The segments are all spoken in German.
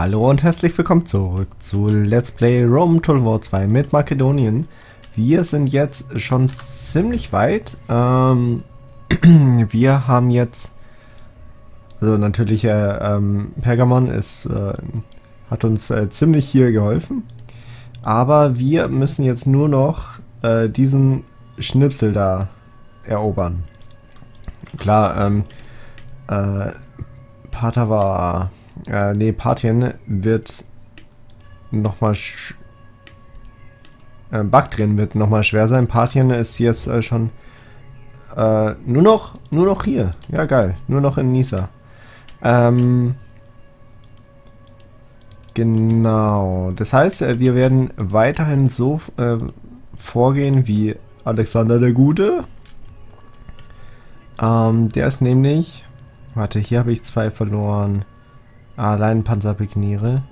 Hallo und herzlich willkommen zurück zu Let's Play Rome Total War 2 mit Makedonien. Wir sind jetzt schon ziemlich weit. Wir haben jetzt, also natürlich Pergamon hat uns ziemlich hier geholfen. Aber wir müssen jetzt nur noch diesen Schnipsel da erobern. Klar, Parthien wird nochmal Baktrien wird nochmal schwer sein. Parthien ist jetzt schon nur noch hier. Ja, geil. Nur noch in Nisa. Genau. Das heißt, wir werden weiterhin so vorgehen wie Alexander der Gute. Der ist nämlich... Warte, hier habe ich 2 verloren. Allein Panzerpikniere.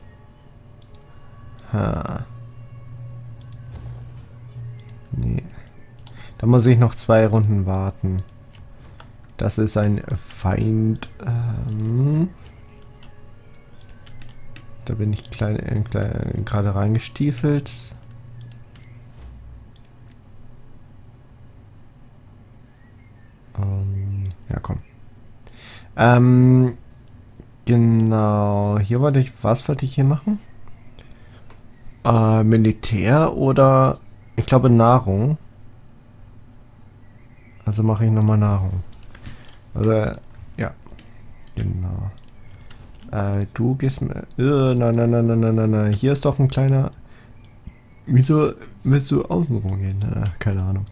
Nee. Da muss ich noch 2 Runden warten. Das ist ein Feind. Da bin ich gerade reingestiefelt. Ja, komm. Genau. Hier wollte ich... Was wollte ich hier machen? Militär oder... Ich glaube Nahrung. Also mache ich nochmal Nahrung. Also, ja. Genau. Du gehst mir... Nein. Hier ist doch ein kleiner... Wieso willst du außen rum gehen? Keine Ahnung.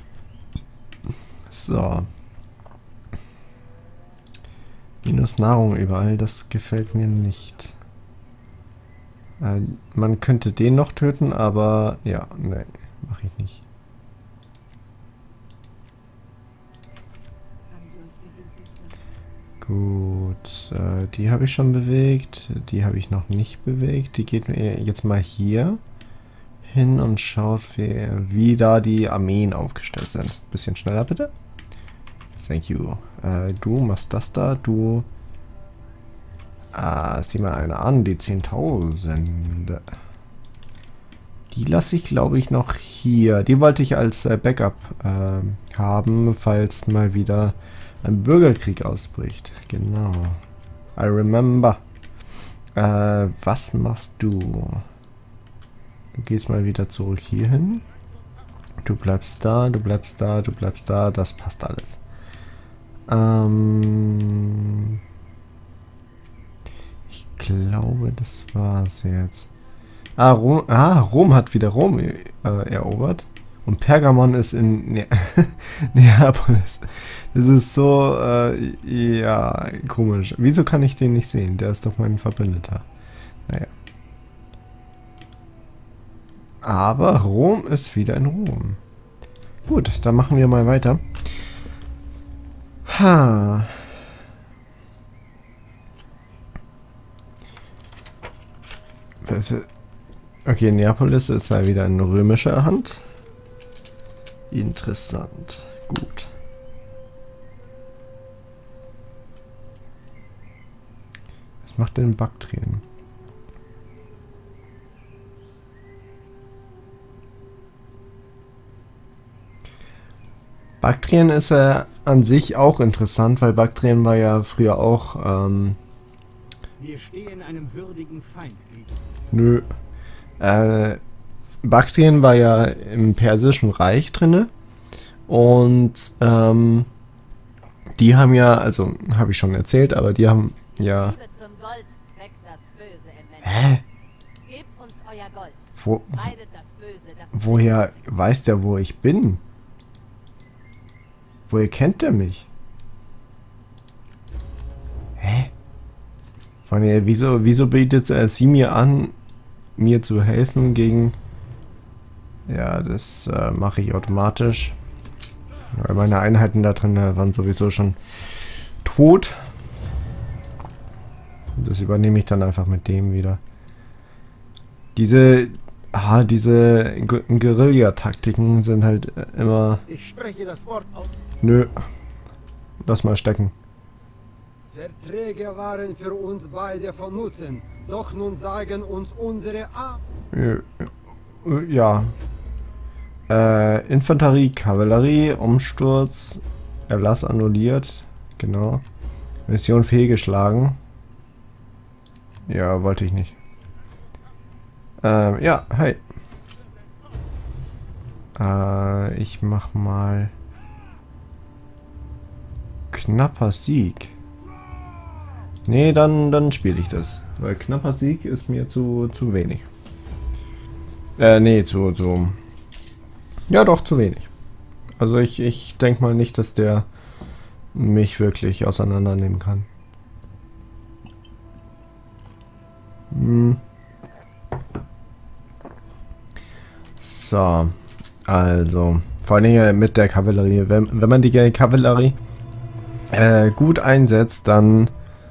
So. Minus Nahrung überall, das gefällt mir nicht. Man könnte den noch töten, aber ja, nee, mache ich nicht. Gut, die habe ich schon bewegt, die habe ich noch nicht bewegt. Die geht mir jetzt mal hier hin und schaut, wie da die Armeen aufgestellt sind. Bisschen schneller bitte. Thank you. Du machst das da, du... sieh mal eine an, die 10.000. Die lasse ich, glaube ich, noch hier. Die wollte ich als Backup haben, falls mal wieder ein Bürgerkrieg ausbricht. Genau. I remember. Was machst du? Du gehst mal wieder zurück hierhin. Du bleibst da, du bleibst da, du bleibst da. Das passt alles. Ich glaube, das war's jetzt. Rom hat wieder Rom erobert. Und Pergamon ist in Neapolis. Das ist so, ja, komisch. Wieso kann ich den nicht sehen? Der ist doch mein Verbündeter. Naja. Aber Rom ist wieder in Rom. Gut, dann machen wir mal weiter. Okay, Neapolis ist ja wieder in römischer Hand. Interessant. Gut. Was macht denn Baktrien? Baktrien ist ja an sich auch interessant, weil Baktrien war ja früher auch, Wir stehen einem würdigen Feind nö. gegenüber. Baktrien war ja im Persischen Reich drinne. Und, die haben ja, also, habe ich schon erzählt, aber die haben ja... Liebe zum Gold, weckt das Böse im Menschen. Hä? Gebt uns euer Gold. Wo, Meidet das Böse, das woher weiß der, wo ich bin? Woher kennt der mich? Hä? Von der, wieso bietet sie mir an, mir zu helfen gegen... Ja, das mache ich automatisch. Weil meine Einheiten da drin waren sowieso schon tot. Das übernehme ich dann einfach mit dem wieder. Diese Guerilla-Taktiken sind halt immer... Ich spreche das Wort aus. Nö. Lass mal stecken. Verträge waren für uns beide von Nutzen, doch nun sagen uns unsere Ja. Infanterie, Kavallerie, Umsturz, Erlass annulliert. Genau. Mission fehlgeschlagen. Ja, wollte ich nicht. Ja, hi. Ich mach mal... Knapper Sieg. Nee, dann spiele ich das. Weil knapper Sieg ist mir zu wenig. Nee, ja, doch, zu wenig. Also ich denke mal nicht, dass der mich wirklich auseinandernehmen kann. So. Also. Vor allen Dingen mit der Kavallerie. Wenn man die Kavallerie gut einsetzt, dann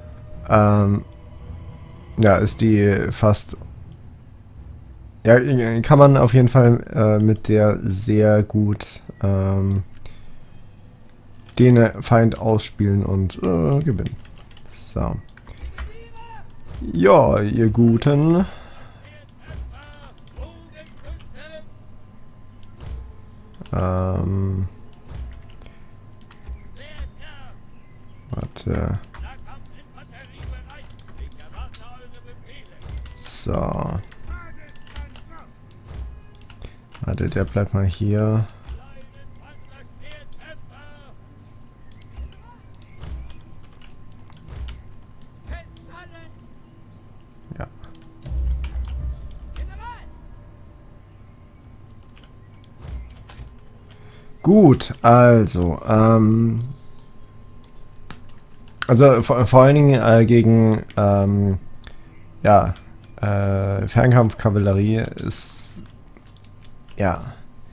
ja, ist die fast... Ja, kann man auf jeden Fall mit der sehr gut den Feind ausspielen und gewinnen. So. Ja, ihr Guten. Warte. So. Warte, der bleibt mal hier. Ja. Gut, also, vor allen Dingen gegen, ja, Fernkampfkavallerie ist, ja,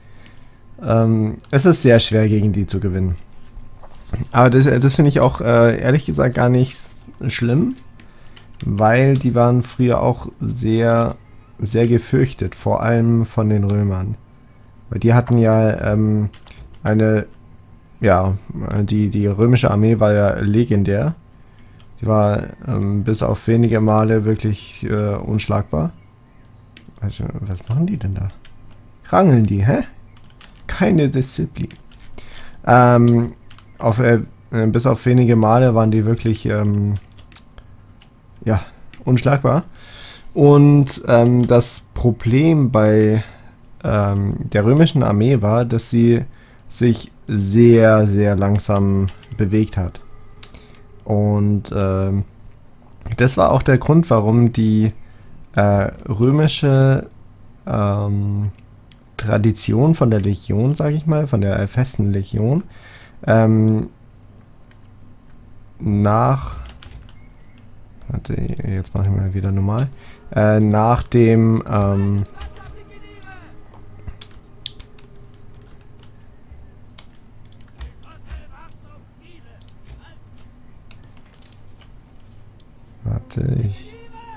es ist sehr schwer gegen die zu gewinnen. Aber das finde ich auch, ehrlich gesagt, gar nicht schlimm, weil die waren früher auch sehr, sehr gefürchtet, vor allem von den Römern. Weil die hatten ja, die römische Armee war ja legendär. Die war bis auf wenige Male wirklich unschlagbar. Also, was machen die denn da? Rangeln die, hä? Keine Disziplin. Bis auf wenige Male waren die wirklich ja, unschlagbar. Und das Problem bei der römischen Armee war, dass sie sich sehr, sehr langsam bewegt hat. Und das war auch der Grund, warum die römische Tradition von der Legion, sage ich mal, von der festen Legion, warte, jetzt mache ich mal wieder normal. Nach dem ich...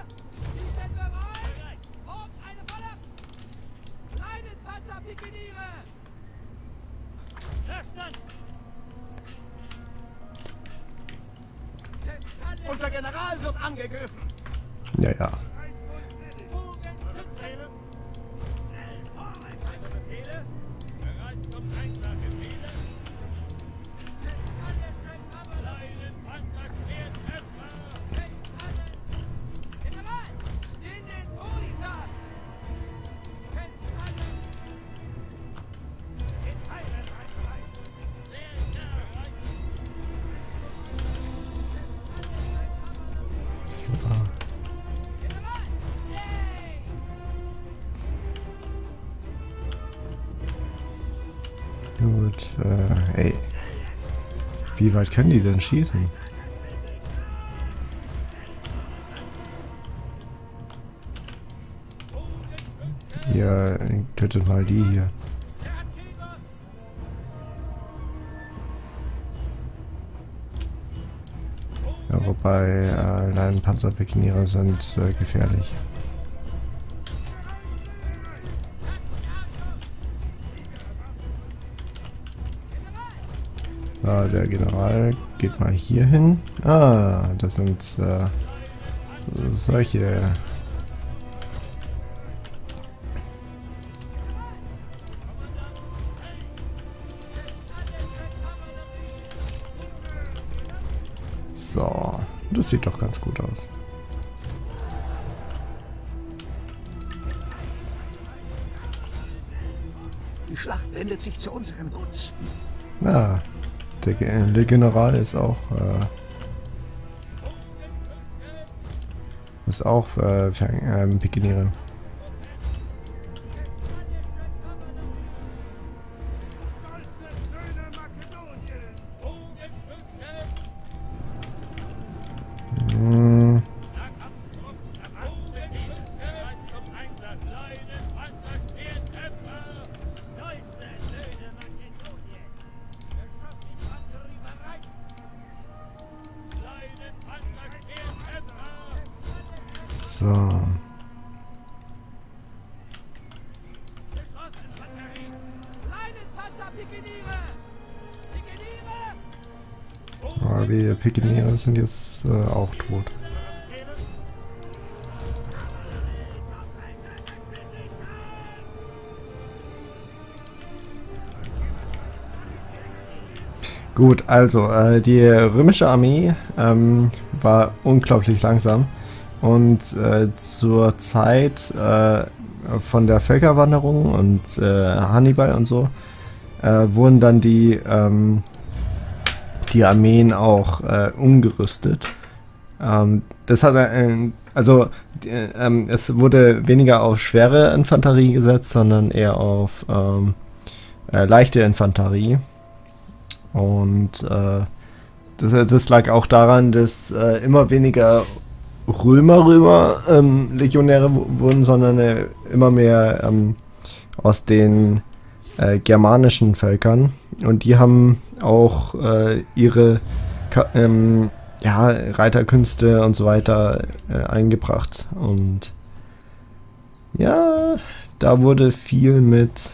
Unser General wird angegriffen. Ja, ja. Gut, ey. Wie weit können die denn schießen? Ja, tötet mal die hier. Ja, wobei allein Panzerpikiniere sind gefährlich. Der General geht mal hier hin. Ah, das sind solche. So, das sieht doch ganz gut aus. Die Schlacht wendet sich zu unseren Gunsten. Ah, der General ist auch Pikinieren. So. Aber die Pikiniere sind jetzt auch tot. Gut, also die römische Armee war unglaublich langsam. Und zur Zeit von der Völkerwanderung und Hannibal und so wurden dann die Armeen auch umgerüstet. Das hat es wurde weniger auf schwere Infanterie gesetzt, sondern eher auf leichte Infanterie. Und das lag auch daran, dass immer weniger Legionäre wurden, sondern immer mehr aus den germanischen Völkern. Und die haben auch ihre Reiterkünste und so weiter eingebracht. Und ja, da wurde viel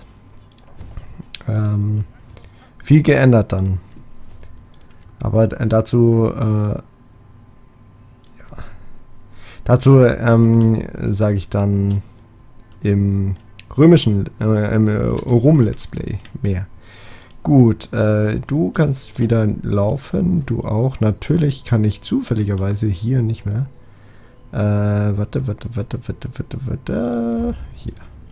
viel geändert dann. Aber dazu sage ich dann im Rom-Let's Play mehr. Gut, du kannst wieder laufen, du auch. Natürlich kann ich zufälligerweise hier nicht mehr. Warte. Hier.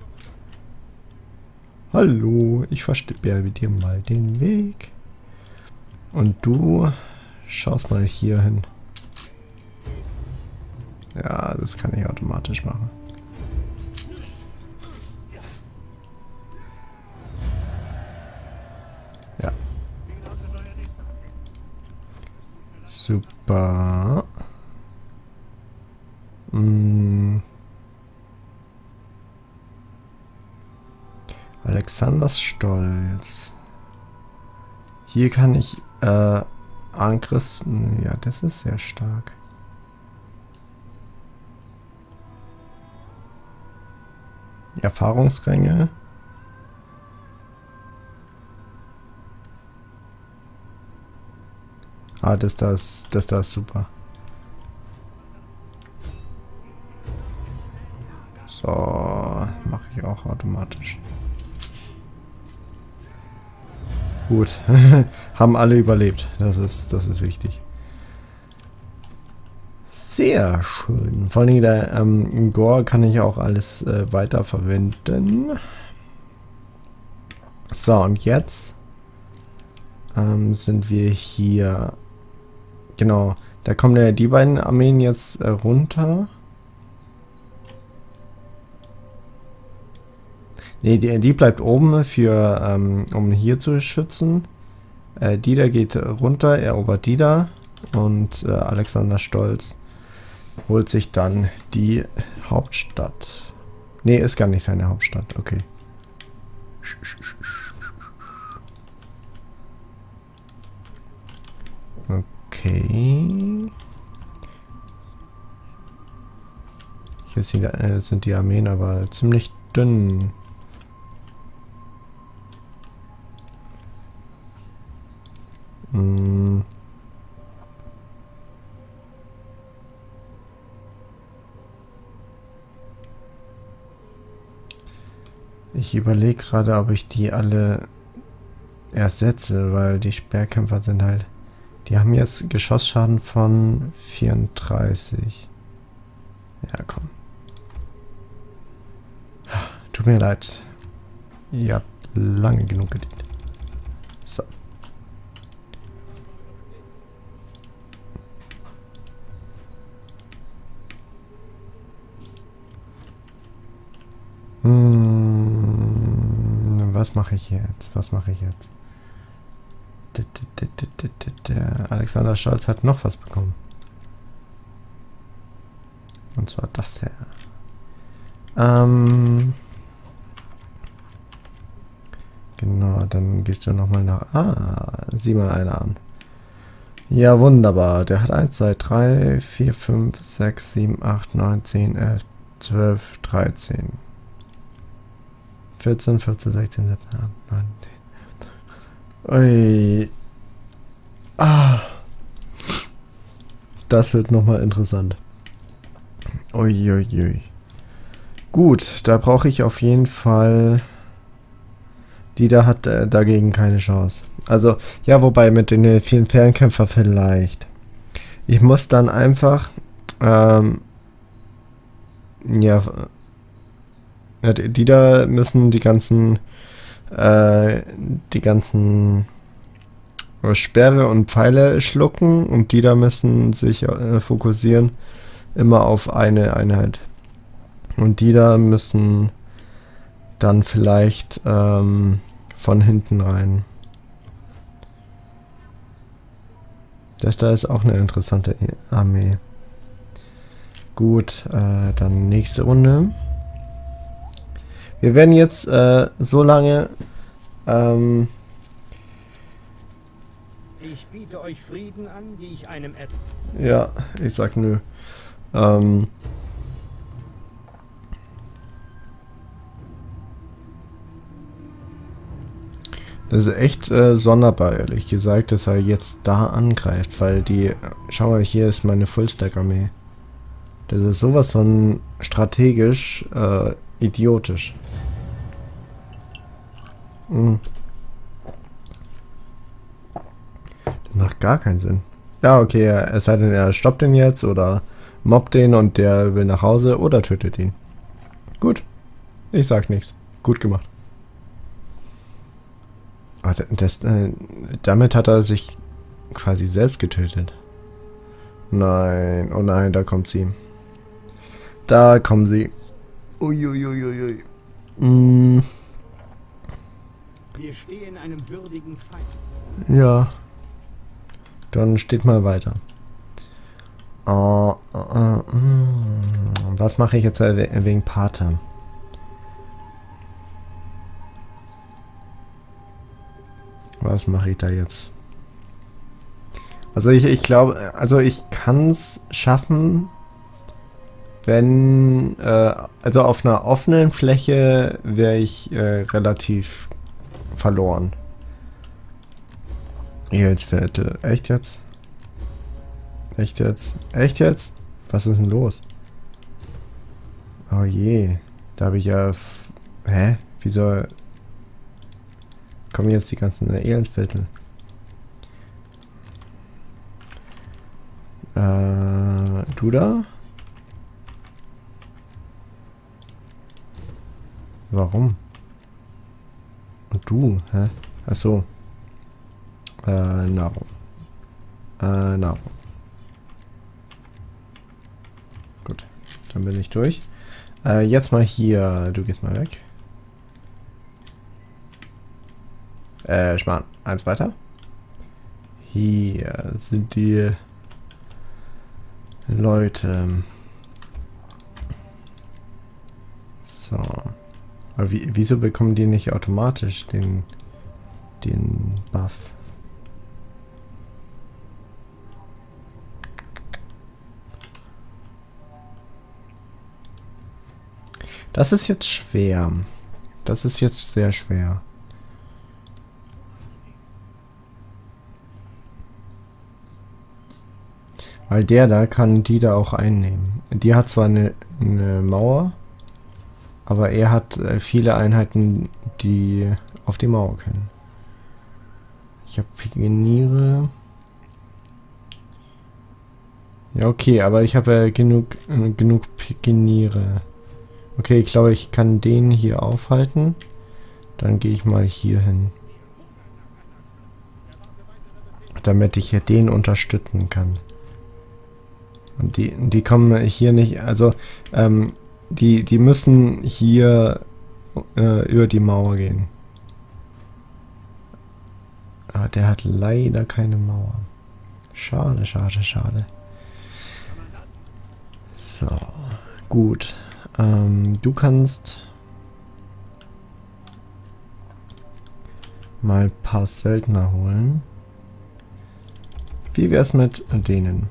Hallo, ich versperre dir mal den Weg. Und du schaust mal hier hin. Ja, das kann ich automatisch machen. Ja. Super. Alexanders Stolz. Hier kann ich Angriffs... Ja, das ist sehr stark. Erfahrungsränge. Ah, das da ist super. So, mache ich auch automatisch. Gut, haben alle überlebt. Das ist wichtig. Sehr schön. Vor allem der Gore kann ich auch alles weiter verwenden. So, und jetzt sind wir hier. Genau, da kommen ja die beiden Armeen jetzt runter. Ne, die bleibt oben für um hier zu schützen. Die da geht runter, erobert die da. Und Alexander Stolz holt sich dann die Hauptstadt. Ne, ist gar nicht seine Hauptstadt. Okay. Okay. Hier sind die Armeen aber ziemlich dünn. Ich überlege gerade, ob ich die alle ersetze, weil die Speerkämpfer sind halt... Die haben jetzt Geschossschaden von 34. Ja, komm. Tut mir leid. Ihr habt lange genug gedient. So. Was mache ich jetzt? Was mache ich jetzt? Der Alexander Scholz hat noch was bekommen. Und zwar das hier. Genau, dann gehst du nochmal nach... sieh mal einer an. Ja, wunderbar. Der hat 1, 2, 3, 4, 5, 6, 7, 8, 9, 10, 11, 12, 13. 14, 15, 16, 17, 18, 19. Ui. Das wird nochmal interessant. Uiuiui. Gut, da brauche ich auf jeden Fall... Die da hat dagegen keine Chance. Also, ja, wobei mit den vielen Fernkämpfer vielleicht. Ich muss dann einfach... ja... Die da müssen die ganzen Sperre und Pfeile schlucken und die da müssen sich fokussieren immer auf eine Einheit. Und die da müssen dann vielleicht von hinten rein. Das da ist auch eine interessante Armee. Gut, dann nächste Runde. Wir werden jetzt so lange... ich biete euch Frieden an, wie ich einem... Ja, ich sag nö. Das ist echt sonderbar, ehrlich gesagt, dass er jetzt da angreift, weil die... Schau mal, hier ist meine Fullstack-Armee. Das ist sowas von strategisch idiotisch. Das macht gar keinen Sinn. Ja, okay, es sei denn, er stoppt den jetzt oder mobbt den und der will nach Hause oder tötet ihn. Gut. Ich sag nichts. Gut gemacht. Aber damit hat er sich quasi selbst getötet. Nein, oh nein, da kommt sie. Da kommen sie. Uiuiuiui. Wir stehen einem würdigen Feind. Ja. Dann steht mal weiter. Was mache ich jetzt wegen Pater? Was mache ich da jetzt? Also ich glaube, also ich kann es schaffen, wenn, also auf einer offenen Fläche wäre ich relativ verloren. Ehelsviertel. Echt jetzt? Echt jetzt? Echt jetzt? Was ist denn los? Oh je. Da habe ich ja... Hä? Wieso kommen jetzt die ganzen Elendsviertel? Du da? Warum? Und du? Hä? Achso. Nahrung. Nahrung. Gut. Dann bin ich durch. Jetzt mal hier. Du gehst mal weg. Schmarrn. Eins weiter. Hier sind die Leute. So. Aber wieso bekommen die nicht automatisch den Buff? Das ist jetzt schwer. Das ist jetzt sehr schwer. Weil der da kann die da auch einnehmen. Die hat zwar eine Mauer, aber er hat viele Einheiten, die auf die Mauer können. Ich habe Pikeniere. Ja, okay, aber ich habe ja genug Pikeniere. Okay, ich glaube, ich kann den hier aufhalten. Dann gehe ich mal hier hin. Damit ich ja den unterstützen kann. Und die kommen hier nicht, also die müssen hier über die Mauer gehen. Aber der hat leider keine Mauer. Schade, schade, schade. So, gut. Du kannst mal ein paar Söldner holen. Wie wär's mit denen?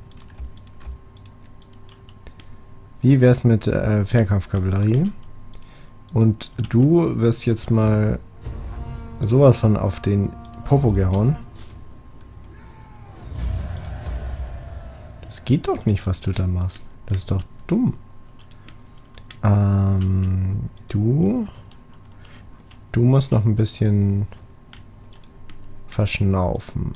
Wie wär's mit Fernkampfkavallerie? Und du wirst jetzt mal sowas von auf den Popo gehauen. Das geht doch nicht, was du da machst. Das ist doch dumm. Du musst noch ein bisschen verschnaufen.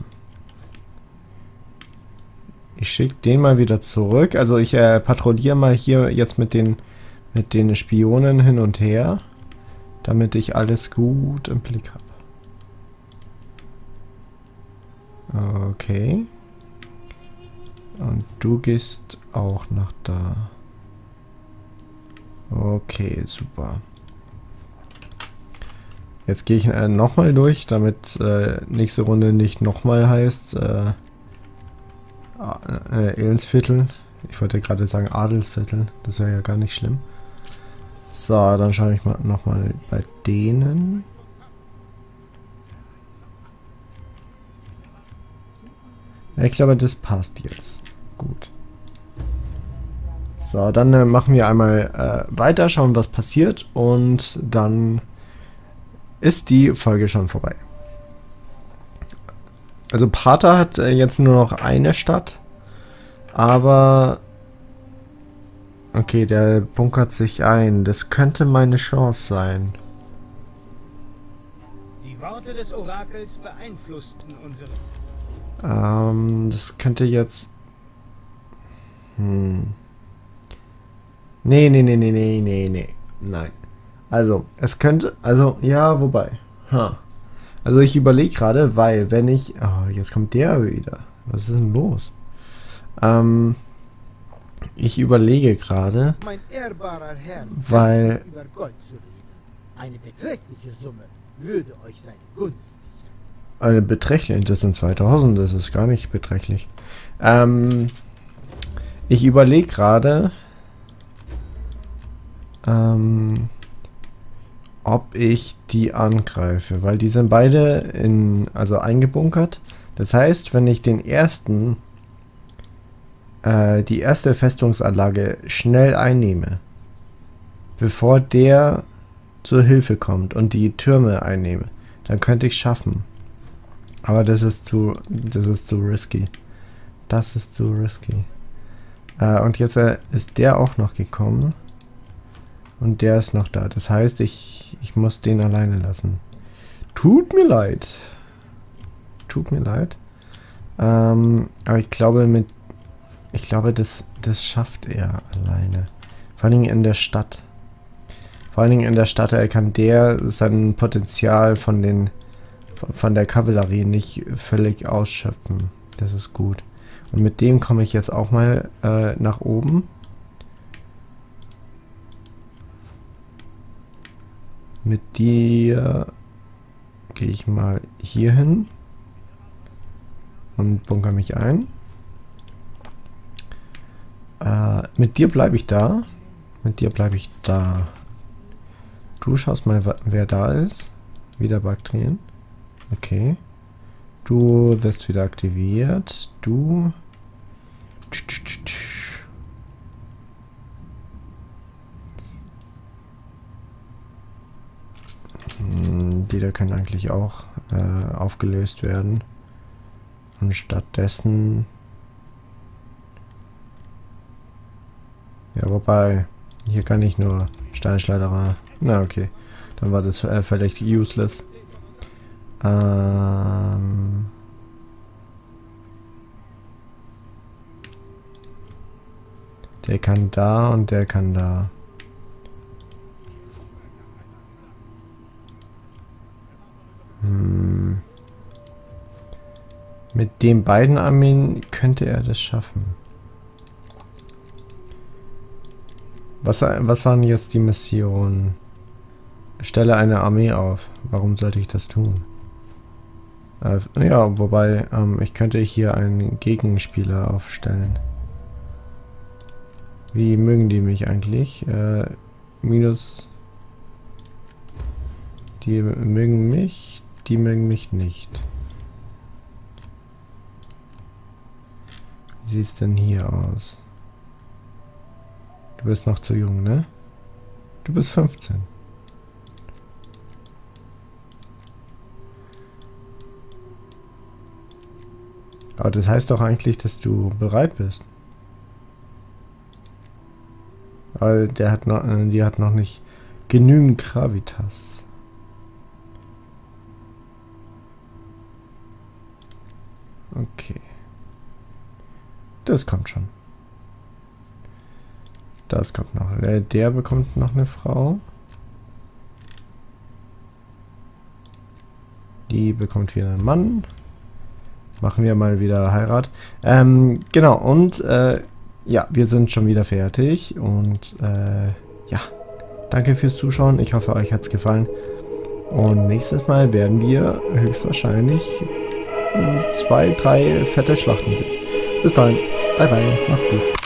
Ich schicke den mal wieder zurück. Also ich patrouilliere mal hier jetzt mit den Spionen hin und her, damit ich alles gut im Blick habe. Okay. Und du gehst auch nach da. Okay, super. Jetzt gehe ich nochmal durch, damit nächste Runde nicht nochmal heißt Elendsviertel. Ich wollte gerade sagen Adelsviertel. Das wäre ja gar nicht schlimm. So, dann schaue ich mal nochmal bei denen. Ja, ich glaube, das passt jetzt. Gut. So, dann machen wir einmal weiter, schauen, was passiert. Und dann ist die Folge schon vorbei. Also Parther hat jetzt nur noch eine Stadt, aber okay, der bunkert sich ein. Das könnte meine Chance sein. Die Worte des Orakels beeinflussten unsere... Das könnte jetzt... Nee. Nein. Also, es könnte... Also, ja, wobei. Also ich überlege gerade, weil wenn ich... Oh, jetzt kommt der wieder. Was ist denn los? Ich überlege gerade, Mein ehrbarer Herr, weil... über Gold zu reden. Eine beträchtliche Summe würde euch seine Gunst sichern. Eine beträchtliche, das sind 2000, das ist gar nicht beträchtlich. Ich überlege gerade, ob ich die angreife, weil die sind beide also eingebunkert. Das heißt, wenn ich den ersten, die erste Festungsanlage schnell einnehme, bevor der zur Hilfe kommt und die Türme einnehme, dann könnte ich es schaffen. Aber das ist zu risky. Das ist zu risky. Und jetzt ist der auch noch gekommen. Und der ist noch da. Das heißt, ich muss den alleine lassen. Tut mir leid. Tut mir leid. Aber ich glaube, das schafft er alleine. Vor allen Dingen in der Stadt. Vor allen Dingen in der Stadt kann der sein Potenzial von der Kavallerie nicht völlig ausschöpfen. Das ist gut. Und mit dem komme ich jetzt auch mal nach oben. Mit dir gehe ich mal hier hin und bunker mich ein. Mit dir bleibe ich da. Mit dir bleibe ich da. Du schaust mal, wer da ist. Wieder Bakterien. Okay. Du wirst wieder aktiviert. Du. Die da können eigentlich auch aufgelöst werden. Und stattdessen Ja, wobei, hier kann ich nur Steinschleuderer. Na, okay. Dann war das völlig useless. Der kann da und der kann da. Mit den beiden Armeen könnte er das schaffen. Was waren jetzt die Missionen? Stelle eine Armee auf. Warum sollte ich das tun? Ja, wobei, ich könnte hier einen Gegenspieler aufstellen. Wie mögen die mich eigentlich? Minus... Die mögen mich, die mögen mich nicht. Wie sieht es denn hier aus? Du bist noch zu jung, ne? Du bist 15. Aber das heißt doch eigentlich, dass du bereit bist. Weil die hat noch nicht genügend Gravitas. Okay. Das kommt schon. Das kommt noch. Der bekommt noch eine Frau. Die bekommt wieder einen Mann. Machen wir mal wieder Heirat. Genau, und ja, wir sind schon wieder fertig. Und ja, danke fürs Zuschauen. Ich hoffe, euch hat es gefallen. Und nächstes Mal werden wir höchstwahrscheinlich 2, 3 fette Schlachten sehen. Bis dahin. Bye bye. Macht's gut.